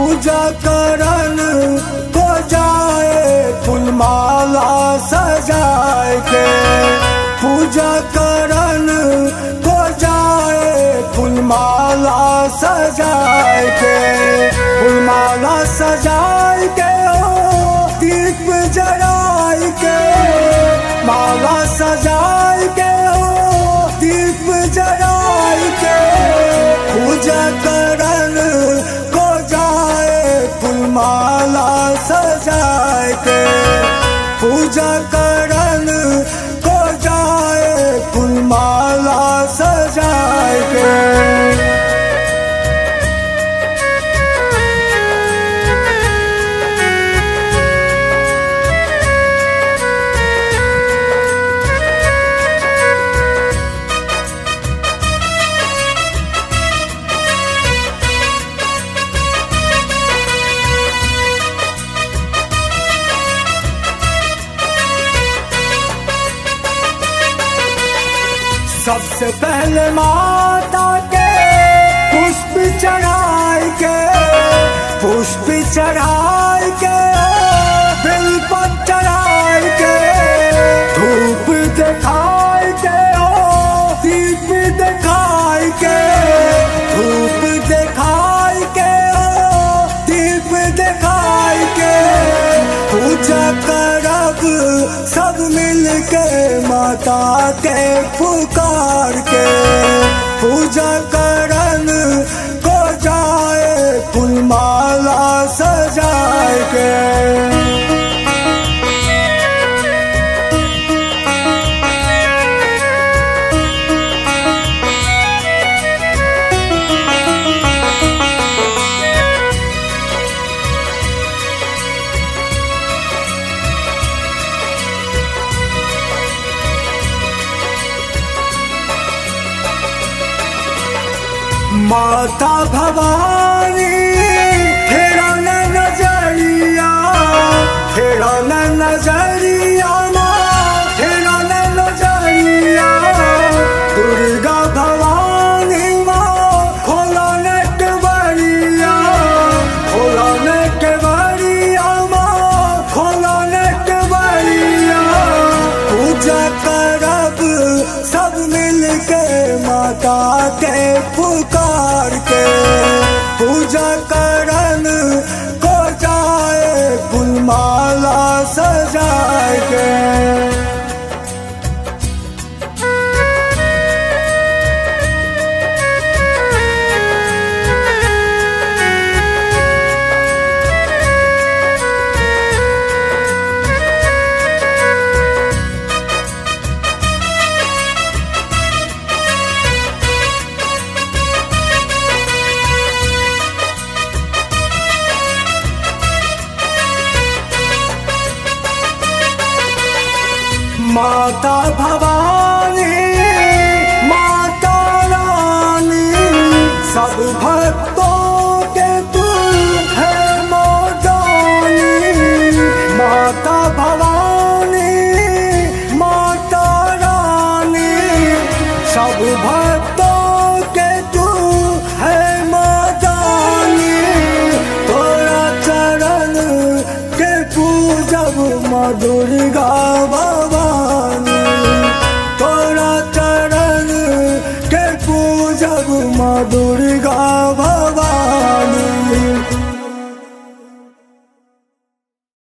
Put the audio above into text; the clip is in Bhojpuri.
पूजा करन को जाए फूलमाला सजाए के, पूजा करन को जाए फूलमाला सजाए के, फूलमाला सजाए के दीप जलाए के, माला सजाए के दीप जलाए के, पूजा करन को जाए फूलमाला सजाए के, पूजा करन को जाए फूलमाला सजाए के। सबसे पहले माता के पुष्प चढ़ाए के, पुष्प चढ़ाए के, बिलपत्र चढ़ाए के, धूप दिखाए के, दीप दिखाए के, धूप दिखाए के, दीप दिखाए के, पूजा करब सब मिल के माता के पुकार के, पूजा करन को जाए फूलमाला सजाए के। माता भवानी फेरा न नजरिया, फेरा न नजरिया, माँ फेरा न नजरिया, दुर्गा भवानी माँ खोला न केवड़िया, खोला न केवड़िया, माँ खोला न केवड़िया, पूजा करब सब मिल के माता के पुकार के, पूजा करन को जाए फूलमाला सजाए के। माता भवानी माता रानी सब भक्तों के तू है मोदानी, माता भवानी माता रानी सब भक्तों के तू है मोदानी, तोरा चरण के पूजब माँ दुर्गा भवानी, तोरा चरण के पूजब माँ दुर्गा